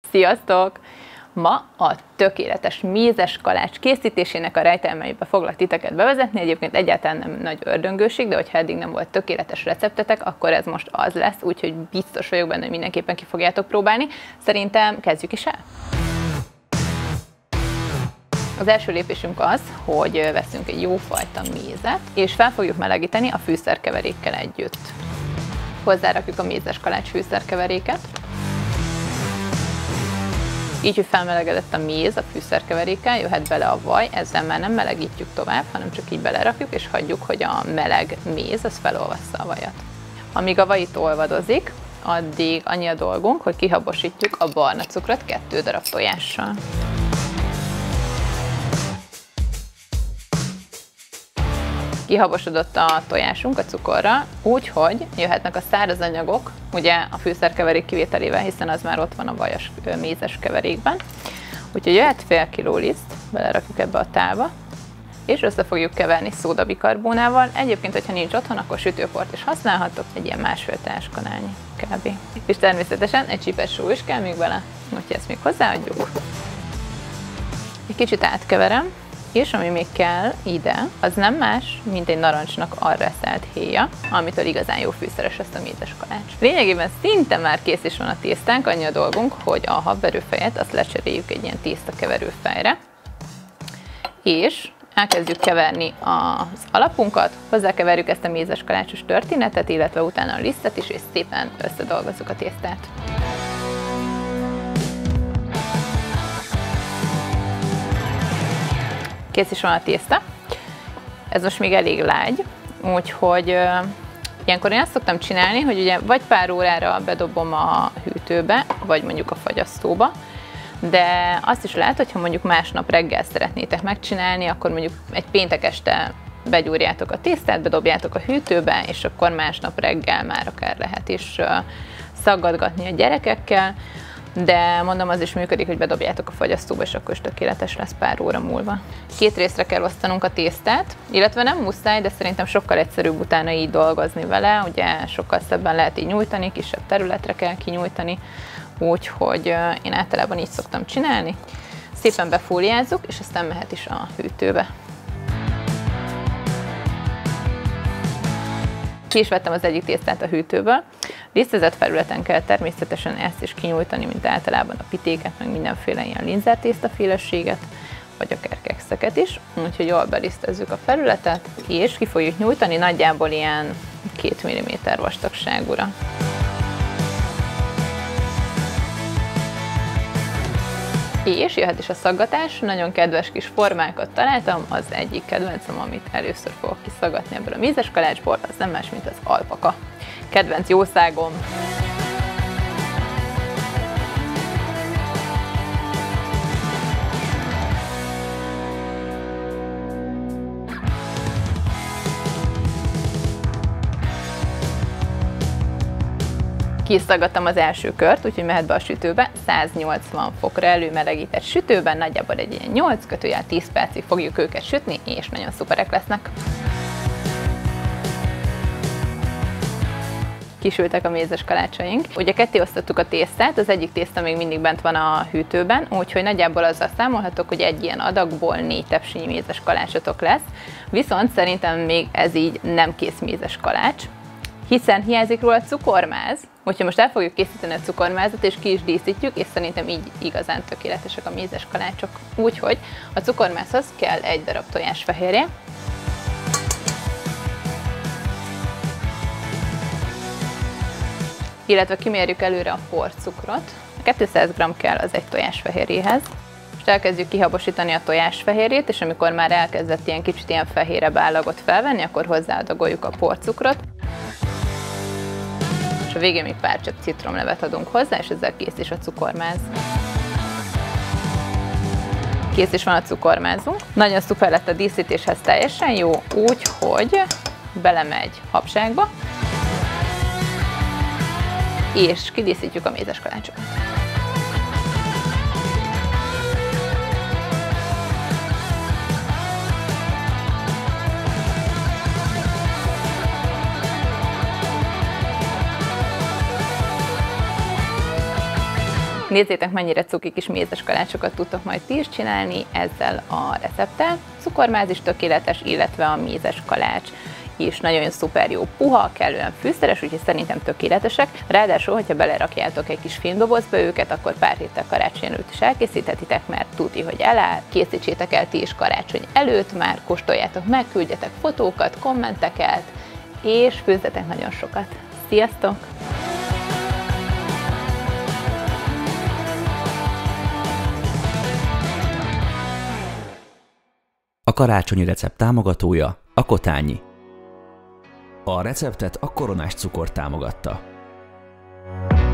Sziasztok! Ma a tökéletes mézes kalács készítésének a rejtelmeibe foglak titeket bevezetni. Egyébként egyáltalán nem nagy ördöngőség, de hogyha eddig nem volt tökéletes receptetek, akkor ez most az lesz, úgyhogy biztos vagyok benne, hogy mindenképpen ki fogjátok próbálni. Szerintem kezdjük is el! Az első lépésünk az, hogy veszünk egy jófajta mézet, és fel fogjuk melegíteni a fűszerkeverékkel együtt. Hozzárakjuk a mézes kalács fűszerkeveréket. Így, hogy felmelegedett a méz a fűszerkeverékkel, jöhet bele a vaj, ezzel már nem melegítjük tovább, hanem csak így belerakjuk, és hagyjuk, hogy a meleg méz az felolvassza a vajat. Amíg a vaj itt olvadozik, addig annyi a dolgunk, hogy kihabosítjuk a barna cukrot 2 darab tojással. Kihabosodott a tojásunk a cukorra, úgyhogy jöhetnek a száraz anyagok, ugye a fűszerkeverék kivételével, hiszen az már ott van a vajas mézes keverékben. Úgyhogy jöhet fél kiló liszt, belerakjuk ebbe a tálba, és össze fogjuk keverni szódabikarbónával. Egyébként, hogyha nincs otthon, akkor sütőport is használhatok, egy ilyen másfél teáskanálnyi kb. És természetesen egy csipet só is kell még bele, úgyhogy ezt még hozzáadjuk. Egy kicsit átkeverem. És ami még kell ide, az nem más, mint egy narancsnak arreszelt héja, amitől igazán jó fűszeres lesz a mézes kalács. Lényegében szinte már kész is van a tésztánk, annyi a dolgunk, hogy a habverőfejet azt lecseréljük egy ilyen tésztakeverőfejre, és elkezdjük keverni az alapunkat, hozzákeverjük ezt a mézes kalácsos történetet, illetve utána a lisztet is, és szépen összedolgozzuk a tésztát. Kész is van a tészta. Ez most még elég lágy, úgyhogy ilyenkor én azt szoktam csinálni, hogy ugye vagy pár órára bedobom a hűtőbe, vagy mondjuk a fagyasztóba, de azt is lehet, hogyha mondjuk másnap reggel szeretnétek megcsinálni, akkor mondjuk egy péntek este begyúrjátok a tésztát, bedobjátok a hűtőbe, és akkor másnap reggel már akár lehet is szaggatgatni a gyerekekkel, de mondom, az is működik, hogy bedobjátok a fagyasztóba, és akkor is tökéletes lesz pár óra múlva. 2 részre kell osztanunk a tésztát, illetve nem muszáj, de szerintem sokkal egyszerűbb utána így dolgozni vele, ugye sokkal szebben lehet így nyújtani, kisebb területre kell kinyújtani, úgyhogy én általában így szoktam csinálni. Szépen befóliázzuk, és aztán mehet is a hűtőbe. Ki is vettem az egyik tésztát a hűtőből. Lisztezett felületen kell természetesen ezt is kinyújtani, mint általában a pitéket, meg mindenféle ilyen linzertésztaféleséget, vagy akár kekszeket is. Úgyhogy jól belisztezzük a felületet, és ki fogjuk nyújtani nagyjából ilyen 2 mm vastagságúra. És jöhet is a szaggatás, nagyon kedves kis formákat találtam, az egyik kedvencem, amit először fogok kiszaggatni ebből a mézes kalácsból, az nem más, mint az alpaka. Kedvenc jószágom! Kiszaggattam az első kört, úgyhogy mehet be a sütőbe, 180 fokra előmelegített sütőben, nagyjából egy ilyen 8-10 percig fogjuk őket sütni, és nagyon szuperek lesznek. Kisültek a mézes kalácsaink. Ugye ketté osztottuk a tésztát, az egyik tészta még mindig bent van a hűtőben, úgyhogy nagyjából azzal számolhatok, hogy egy ilyen adagból 4 tepsinyi mézes kalácsotok lesz, viszont szerintem még ez így nem kész mézes kalács, hiszen hiányzik róla a cukormáz, úgyhogy most el fogjuk készíteni a cukormázat, és ki is díszítjük, és szerintem így igazán tökéletesek a mézes kalácsok. Úgyhogy a cukormázhoz kell 1 darab tojásfehérje, illetve kimérjük előre a porcukrot. 200 g kell az 1 tojásfehérjéhez. Most elkezdjük kihabosítani a tojásfehérjét, és amikor már elkezdett ilyen kicsit ilyen fehérebb állagot felvenni, akkor hozzáadagoljuk a porcukrot. És a végén még pár csepp citromlevet adunk hozzá, és ezzel kész is a cukormáz. Kész is van a cukormázunk. Nagyon szuper lett a díszítéshez, teljesen jó, úgyhogy belemegy habságba, és kidíszítjük a mézes kalácsokat. Nézzétek, mennyire cuki kis mézes kalácsokat tudtok majd ti is csinálni ezzel a recepttel. Cukormáz is tökéletes, illetve a mézes kalács is nagyon szuper jó, puha, kellően fűszeres, úgyhogy szerintem tökéletesek. Ráadásul, hogyha belerakjátok egy kis filmdobozba őket, akkor pár héttel karácsony előtt is elkészíthetitek, mert tuti, hogy eláll. Készítsétek el ti is karácsony előtt, már kóstoljátok meg, küldjetek fotókat, kommenteket, és főzzetek nagyon sokat. Sziasztok! A karácsonyi recept támogatója a Kotányi. A receptet a Koronás Cukor támogatta.